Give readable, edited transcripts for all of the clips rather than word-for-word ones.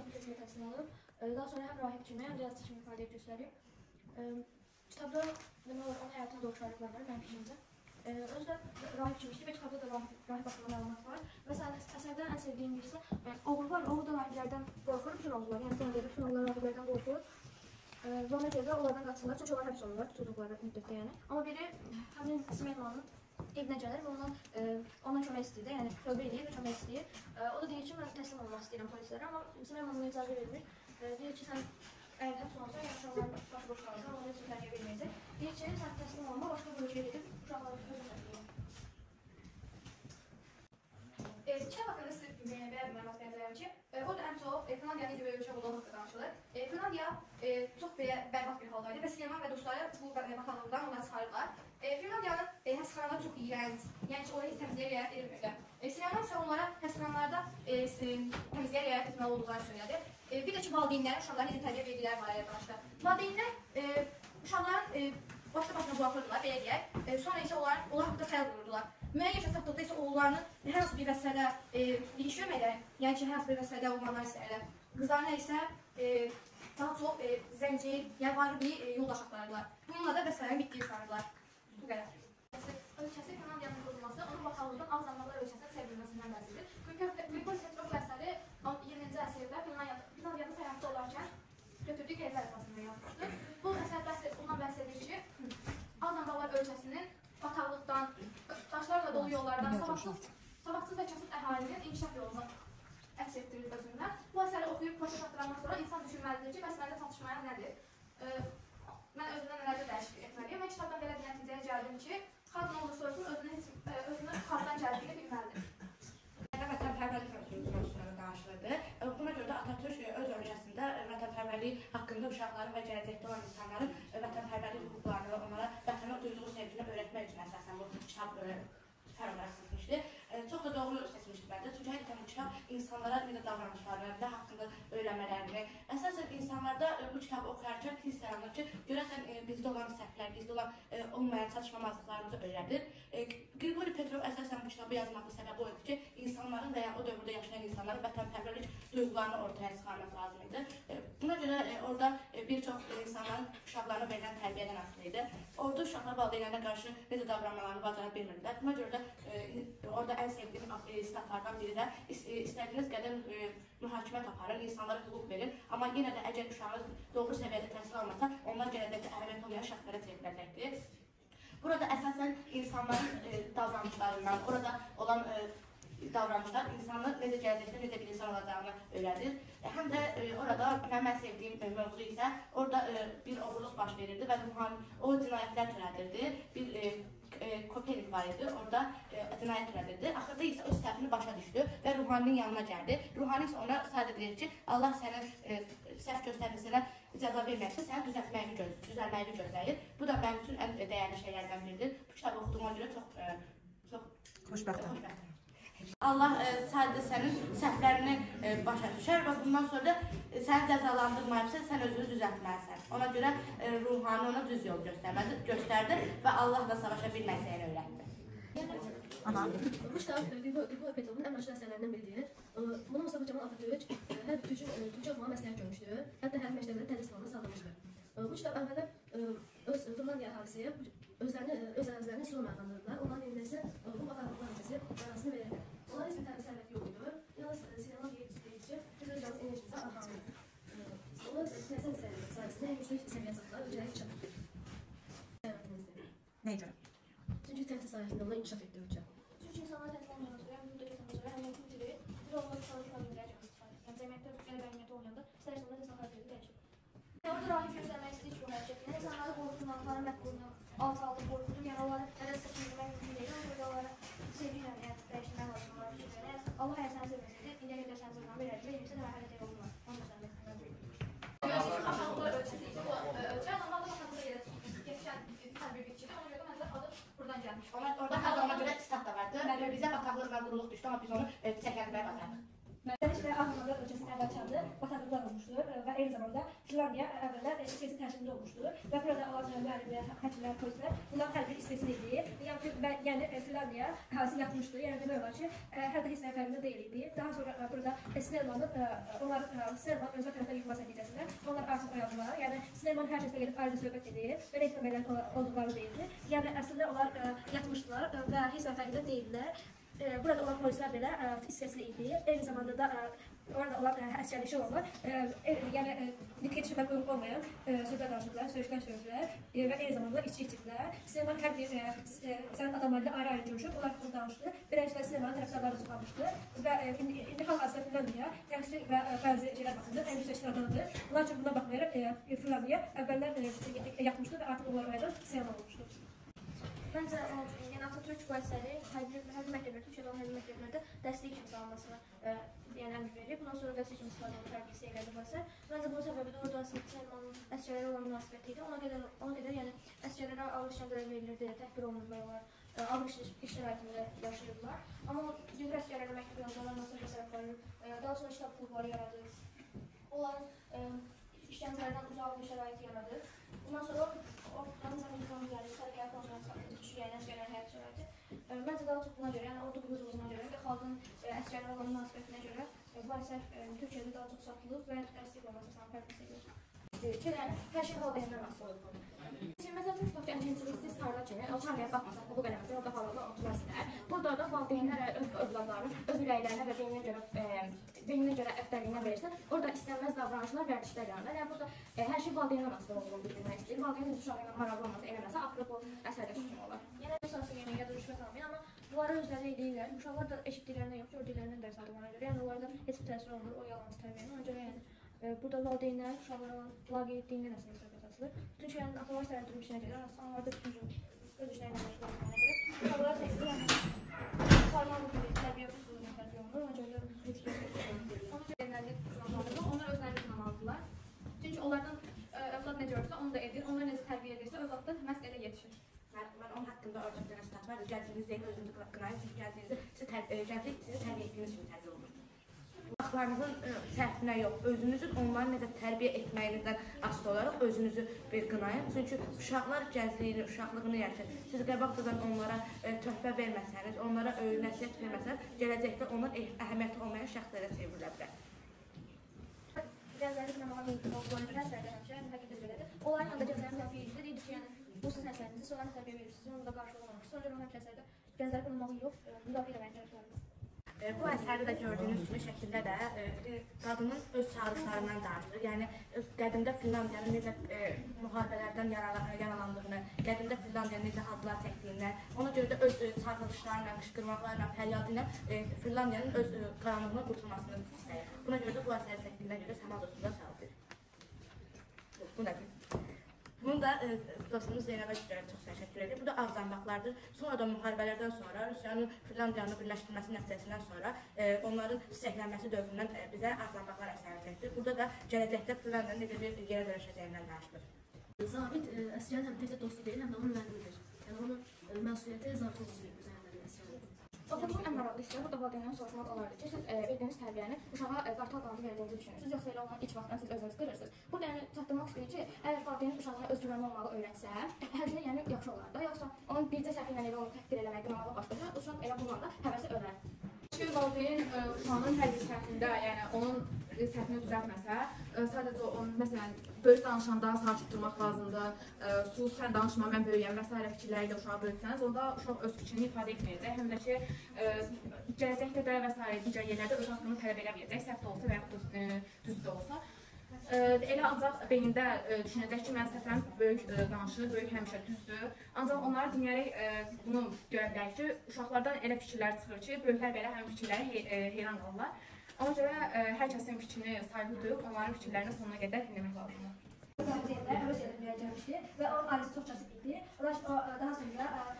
fakültə kimi təhsil alıb. Daha sonra həm rahib kimi, həm də yazıçı kimi fəaliyyət göstərib. Kitabda demək olar, onun həyatına da oxşarlıqlar var, mənim fikrimcə. Özü də rahib kimi işləyib və kitabda da rahib haqqında məlumat var. Məsələn, əsərdə ən sevdiyim isə oğlu var, oğlu da rahiblərdən qorxur, bütün oğullar, yəni son verir, bütün oğullar rahiblərdən qorxur. Və ona görə də onlardan qaçırlar, çünki onlar həbs olurlar, tutulduqları müddətdə yəni. Amma biri həmin Süleymanın evinə gəlir və ondan kömək istəyir də, yəni tövbə edir və kömək istəyir. O da deyir ki, mən təslim olmaq istəyirəm polislərə, amma Süleyman ona icazə vermir. Deyir ki, sən əgər həbs olursan, yəni uşaqların başı boş qalırsan, onu heç bir tərbiyə verməyəcək. Deyir ki, sən təslim olma, başqa bir ölkəyə gedib uşaqları özü tərbiyə. Kitab haqqında sizə məlumat verəcəyəm ki, o da ən çox Finlandiyanın necə bir ölkə olduğu haqqında danışılır. Finlandiya çox belə bərbad bir haldaydı və Süleyman və dostları bu batanlıqdan onları çıxarırlar. Finlandiyanın həbsxanaları çox iyrənc, yəni ki, oraya təmizliyə riayət edilmirlər. Süleyman isə onlara həbsxanalarda təmizliyə riayət etməli olduqlarını söylədi. Bir də ki, valideynlərin uşaqların necə tərbiyə verdikləri barədə danışdı. Valideynlər uşaqların başına buraxırdılar, belə deyək. Sonra isə onlar haqqında xəyal qururdular. Müəyyən yaşa çatdıqda isə oğullarının hər hansı bir vəsfədə iş görməklər, yəni ki, hər hansı bir vəsfədə olmalar istəyirlər. Qızlarına isə daha çox zəncir, yəni varı bir yoldaş axtarırlar. Bununla da vəsfələrin bitdiyi sanırlar. Bu qədər. Ölkəsi Finlandiyanın qurulması, onun bakanlığından Ağzanmalar ölkəsinin çevrilməsindən bəhsedilir. Grigori Petrov əsəri 20-ci əsrdə Finlandiyada səyahətdə olarkən götürdüyü qeydlər əsasında yazmışdır. Bu əsər ondan bəhs edir ki, Ağzanmalar ölkəsinin bataqlıqdan, daşlarla dolu yollardan savadsız və kasıb əhalinin inkişaf yolunu əks etdirir özündə. Bu əsəri oxuyub başa çatdırandan sonra insan düşünməlidir ki, bəs məndə çatışmayan nədir? Mən özümdən nələrdə dəyişiklik etməliyim və kitabdan belə bir nəticəyə gəldim ki, xalq nə olursa olsun özünü xalqdan gəldiyini bilməlidir. Vətənpərvərlik mövzuları danışılırdı. Buna görə də Atatürk öz ölkəsində vətənpərvərlik haqqında uşaqların və gələcəkdə olan insanların vətənpərvərlik hüquqlarını, onlara vətənə duyduğu sevgini öyrətmək üçün əsasən bu kitab fərqlər seçmişdi. Çox da doğru seçmişdi bəncə. Çünki həqiqətən bu kitab insanlara necə davranışlarını, nə haqqında öyrənmələrini, əsasən insanlarda bu kitabı oxuyarkən hiss yaranır ki, görəsən bizdə olan səhvlər, bizdə olan olmayan çatışmamazlıqlarımızı öyrədir. Grigori Petrov əsasən bu kitabı yazmaqda səbəbi o idi ki, insanların və ya o dövrdə yaşayan insanların vətənpərvərlik duyğularını ortaya çıxarmaq lazım idi. Buna görə orada bir çox insanların uşaqlarına verilən tərbiyədən asılı idi. Orada uşaqlar valideynlərinə qarşı necə davranmalarını bacara bilmirdilər. Buna görə də orada ən sevdiyim statlardan biri də istədiyiniz qədər mühakimət aparır, insanlara hüquq verir. Amma yenə də əgər uşağınız doğru səviyyədə təhsil almasa, onlar gələcəkdə əhəmiyyət olmayan şəxslərə çevriləcəkdir. Burada əsasən insanların davranışlarından, orada olan davranışlar insanın necə gələcəkdə necə bir insan olacağını öyrədir. Həm də orada mən sevdiyim mövzu isə orada bir oğurluq baş verirdi və o cinayətlər törədirdi. Bir Kopernik var idi, orada cinayət törədirdi. Axırda isə öz səhvini başa düşdü və ruhaninin yanına gəldi. Ruhani isə ona sadəcə deyir ki, Allah sənin səhv göstərməsinə cəza verməksə, səni düzəlməyini gözləyir. Bu da mənim üçün ən dəyərli şeylərdən biridir. Bu kitabı oxuduğuma görə çox xoşbəxtəm. Allah sadəcə sənin səhvlərini başa düşər və bundan sonra da səni cəzalandırmayıbsa, sən özünü düzəltməlisən. Ona görə ruhani ona düz yol göstərdi və Allah da savaşa bilməsini öyrətdi. Bu kitab Grigori Petrovun ən başlı əsərlərindən biridir. Bunu Mustafa Kemal Atatürk hər Türkçə oxumağa məsləhət görmüşdür. Hətta hər məktəblərdə tədris planına sağlamışdır. Bu kitab əvvəldə öz Finlandiya əhalisiyə öz ərazilərini sürmə adlandırdılar. Onların elində isə bu batanlıqlar ölkəsi arasını verirdi. Onlar heç bir tərbiyə sərvəti yox idi. Yalnız Süleyman deyir ki, biz öz yalnız enerjimizi arxalıyıq. Onlar təhsil sayəsində ən yüksək səviyyə çatdılar, ölkələri inkişaf etdi. Nəyə görə? Çünki təhsil sayəsində onlar inkişaf etdi ölkə. Çünki insanlar təhsil olmadan sonra, yəni burada keçəndən sonra həm mümkün dili, bir olmaq sağlıq problemlərə çıxır. Yəni cəmiyyətdə qəlbəniyyəti olmayanda istər-istəməz insanlar dili dəyişir. Orada rahib göstərmək istəyir ki, o hərəkətini, insanları qorxudun, onların məhqulunu, alçaldıb qorxudun, yəni onları nədə sıxındırmaq mümkün deyil, ona görə onlara sevgi ilə dəyişdirmək lazım onları fikirlərini. Allah həyatını sevməsidir, indiyə qədər səni sevməni verəcək və 20 mərhələ deyil olmaz. Onu da sənə vermək. Aşağıda ölçüsü idi bu ölçü, amma da aşağıda yetişən bir bitkidir, ona görə də məncə adı buradan gəlmiş. Orada ona görə stat da vardı. Bizə bataqlıqla quruluq düşdü, amma biz onu çəkənməyə bacarıq. Məqsəd və Avropa ölkəsinin əvvəlçalı bataqlıqlar olmuşdur və eyni zamanda Finlandiya əvvəllər İsveçin tərkibində olmuşdur və burada olan müəllimlər, həkimlər, polislər bunların hər biri İsveçin idi. Yəni Finlandiya əhalisi yatmışdı. Yəni demək olar ki, hər də heç nə fərqində deyil idi. Daha sonra burada Snellmanın Snellman özü tərəfdən yıxılması nəticəsində onlar artıq oyandılar. Yəni Snellman hər kəslə gedib ayrıca söhbət edir, belə etməməklər olduqları deyildi. Yəni əslində onlar yatmışdılar və heç nə fərqində deyildilər. Burada olan polislər belə İsveçli idi. Eyni zamanda da orada olan əsgərlikçi olanlar, yəni nitqə yetişmək uyğun olmayan sözlər danışırdılar, söyüşlər söylədilər və eyni zamanda içki içirdilər. Sinema hər bir sənət adamlarıyla ayrı-ayrı görüşüb, onlar bunu danışdı. Beləliklə sinemanın tərəfdarları çoxalmışdı və indi hal-hazırda Finlandiya təhlükəsizlik və bəzi şeylər baxımından ən yüksək sıradadır. Bunlar üçün buna baxmayaraq Finlandiya əvvəllər yatmışdı və artıq onlar oyanıb sinema olmuşdu. Məncə yəni Atatürk bu əsəri hərbi məktəblərdə, Türkiyədə olan hərbi məktəblərdə dərslik kimi salınmasına yəni əmr verir. Bundan sonra dərslik kimi salınmasını tərbiyə elədi bu əsər. Məncə bunun səbəbi də orada Selmanın əsgərlərə olan münasibəti idi. Ona qədər yəni əsgərlərə ağır işgəncələr verilirdi, təhqir olunurlar, ağır iş şəraitində yaşayırdılar. Amma digər əsgərlərlə məktəb yazanlar nasıl məsələ aparır, daha sonra kitab klubları yaradır. Onların işgəncələrdən uzaq bir şəraiti yaradır. Bundan sonra Məncə daha çox buna görə, yəni ordu qurulduğuna görə və xalqın əsgərlərə olan münasibətinə görə bu əsər Türkiyədə daha çox satılıb və dərslik olmasına fərqli edir. Yəni, hər şey valideynlərdən asılı olub. Məsələn, tutaq ki, əncəmçiliksiz tarla kimi, o tarlaya baxmasaq, bu qədəmizdə orada halada oturmasınlar. Burada da valideynlərə, öz övladlarının öz ürəklərinə və beyninə görə əftərliyinə verirsə, orada istənməz davranışlar, vərdişlər yaranır. Yəni, burada hər şey valideynlərdən asılı olduğunu bildirmək istəyir. Valideyn öz uşağı ilə maraqlı olması eləməsə, axırı bu əsərdə tutun olar. Yəni, əsası yemək ya da rüşvət almayın, amma bunları özləri deyirlər. Uşaqlar da eşitdiklərindən yox, gördüklərindən dərs aldığına görə. Yəni, onlarda heç bir təsir olmur, o yalancı tərbiyənin. Ona görə, yəni, burada valideynlər uşaqlara olan laqeydliyindən əslində söhbət asılır. Çünki yəni, atalar sərəndürüm işinə gedir, onlarda bütün öz işlərinə məşğul olmalarına görə. Uşaqlara təkdir, formal bir tərbiyə usuluna tərbiyə olunur, ona görə heç bir onlar özlərini qınamalıdırlar. Çünki onlardan övlad necə görürsə, onu da edir, onlar necə tərbiyə edirsə, övlad da məhz elə yetişir. Mən onun haqqında orada bir dənə stat var, gəldiyiniz deyil, özünüzü qınayın, çünki gəldiyinizdə sizi tərbiyə etdiyiniz kimi tərbiyə olunur. Uşaqlarınızın səhvinə yox, özünüzün onları necə tərbiyə etməyinizdən asılı olaraq özünüzü bir qınayın. Çünki uşaqlar gəncliyini, uşaqlığını yaşayır. Siz qabaqcadan onlara töhfə verməsəniz, onlara nəsihət verməsəniz, gələcəkdə onlar əhəmiyyəti olmayan şəxslərə çevrilə bilər. Gəncləri qınamağa mümkün olduğuna görə əsərdə həmişə həqiqət belədir. Onların yanında gənclərin təfiyə edir, deyir ki, yəni bu sizin əsərinizi, sonra tərbiyə verirsiniz, onu da qarşılıq olmaq. Sonra görə həmişə əsərdə gəncləri qınamağı yox, müdafiə eləməyə tərəflərdir. Bu əsərdə də gördüyünüz kimi şəkildə də qadının öz çağırışlarından danışır. Yəni, qədimdə Finlandiyanın necə müharibələrdən yaralandığını, qədimdə Finlandiyanın necə adlar çəkdiyindən, ona görə də öz çağırışlarla, qışqırmaqlarla, fəryadı ilə Finlandiyanın öz qaranlığına qurtulmasını istəyir. Buna görə də bu əsəri çəkdiyinə görə Səma dostumuza sağ olun. Bu nədir? Bunu da dostumuz Zeynəbə çox təşəkkür edir. Bu da ağzambaqlardır. Sonra da müharibələrdən sonra, Rusiyanın Finlandiyanı birləşdirməsi nəticəsindən sonra onların çiçəklənməsi dövründən bizə ağzambaqlar əsəri çəkdir. Burada da gələcəkdə Finlandiyanın necə bir yerə dönüşəcəyindən danışılır. Zabit əsgərin həm təkcə dostu deyil, həm də onun müəllimidir. Yəni onun məsuliyyəti zabit olsun üzərində əsgərin. Oxuduğum ən maraqlı hissə burada valideynlərdən soruşmaq olardı ki, siz verdiyiniz tərbiyəni uşağa qartal qanadı verdiyinizi düşünürsünüz, yoxsa elə olan ilk vaxtdan siz özünüz qırırsınız. Burada yəni çatdırmaq istəyir ki, əgər valideyn uşağına özgüvənli olmağı öyrətsə, hər şey yəni yaxşı olar da, yoxsa onun bircə səhvi ilə elə onu təhqir eləmək, qınamağa başlayır, uşaq elə bununla da həvəsi ölər. Çünki valideyn uşağının hər bir səhvində, yəni onun səhvini düzəltməsə, sadəcə onun, məsələn, böyük danışanda sakit durmaq lazımdır, sus, sən danışma, mən böyüyəm və s. fikirləri ilə uşağı böyütsəniz, onda uşaq öz fikrini ifadə etməyəcək, həm də ki, gələcəkdə də və s. digər yerlərdə öz haqqını tələb eləməyəcək, səhv də olsa və yaxud düz də olsa. Elə ancaq beynində düşünəcək ki, mən səhvəm böyük danışır, böyük həmişə düzdür. Ancaq onları dinləyərək bunu görə bilərik ki, uşaqlardan elə fikirlər çıxır ki, böyüklər belə həmin fikirləri heyran qalırlar. Ona görə hər kəsin fikrini sayğı duyub, onların fikirlərini sonuna qədər dinləmək lazımdır. Rusiyada dünyaya gəlmişdi və onun ailesi çox kasıb idi. Daha sonra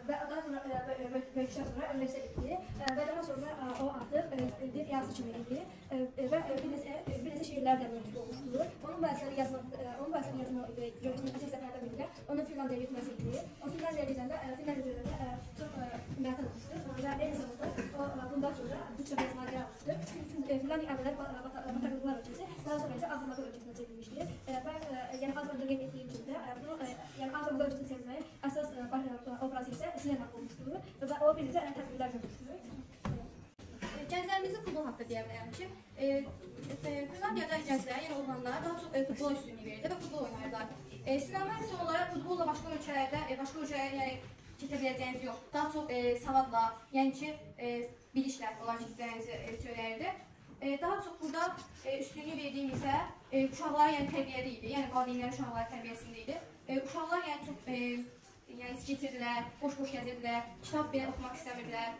böyükdən sonra universitet etdi və daha sonra o artıq bir yazıcı kimi idi və bir neçə şeirlər də mövcud olmuşdur. Onun bu əsəri yazma görüşünün əsas səfərlərdən biri də onun Finlandiyaya getməsi idi. O Finlandiyaya gedəndə Finlandiyada çox məqam olmuşdur və eyni zamanda o bundan sonra Türkçə yazmalar yaratmışdır. Finlandiya əvvəllər bataklıqlar ölkəsi, daha sonra isə Azərbaycan ölkəsinə çevrilmişdir. Və yəni Azərbaycan qeyd etdiyim kimi də bunu yəni Azərbaycan ölkəsini sevməyə əsas operasiya isə Silemak olmuşdur və o bir neçə tədbirlər görmüşdür. Gənclərimizin futbol haqqında deyə bilərəm ki, Finlandiyada gənclər, yəni oğlanlar daha çox futbol üstünlüyü verirdi və futbol oynayırlar. Sinema isə onlara futbolla başqa ölkələrdə, başqa ölkələrə yəni keçə biləcəyiniz yox, daha çox savadla, yəni ki, biliklə onlar keçəcəyinizi söyləyirdi. Daha çox burada üstünlüyü verdiyim isə uşaqlara yəni tərbiyədə idi, yəni valideynlərin uşaqlara tərbiyəsində idi. Uşaqlar yəni çox yəni keçirdilər, boş-boş gəzirdilər, kitab belə oxumaq istəmirdilər.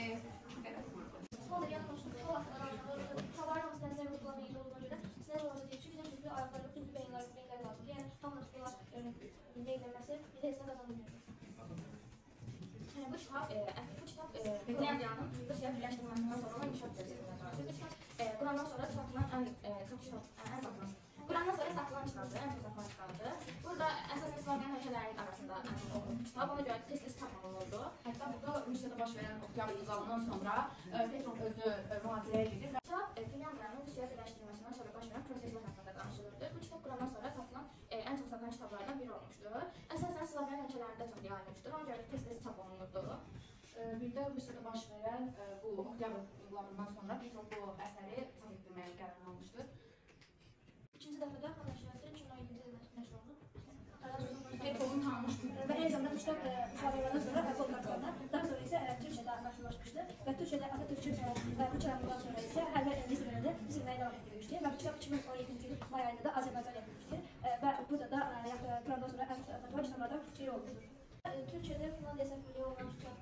Uşaqların hamısı təhsil qursularına ilgili olduğuna görə sinir olması deyil ki, bizim düzgün ayaqları, düzgün beyinlər lazımdır. Yəni tam futbola deyilməsi bizə heç nə qazandırmıyor. Bu kitab Finlandiyanın Rusiya birləşdirməsindən sonra inkişaf prosesindən danışır. Bu kitab Qurandan sonra satılan Qurandan sonra satılan kitabdır, ən çox satılan kitabdır. Burada əsasən İslamiyyə həşələrinin arasında ən çox oxunan kitab, ona görə tez-tez çap olunurdu. Hətta burada Rusiyada baş verən oktyabr inqilabından sonra Petrov özü mühasirəyə gedir. Kitab Finlandiyanın Rusiya birləşdirməsindən sonra baş verən proseslər haqqında danışılırdı. Bu kitab Qurandan sonra satılan ən çox satılan kitablardan biri olmuşdur. Əsasən İslamiyyə həşələrində çox yayılmışdır, ona görə tez-tez çap olunurdu. Bir də Rusiyada baş verən bu oktyabr inqilabından sonra Petrov bu əsəri çap etdirməyə qərar almışdır. İkinci dəfədə Xanəşəhərdə 2017-ci ildə nəşr olunub. Petrovun tanınmış Və eyni zamanda bu kitab İslamiyyadan sonra Polqarqanda, daha sonra isə Türkiyədə məşhurlaşmışdı və Türkiyədə Atatürkün bu kitabından sonra isə hərbi lisələrdə bizimləyə davam etdirilmişdi və bu kitab 2017-ci il may ayında da Azərbaycan yapılmışdır və burada da Qurandan sonra ən çox satılan kitablardan biri olmuşdur. Türkiyədə Finlandiya səfirliyi olan kitab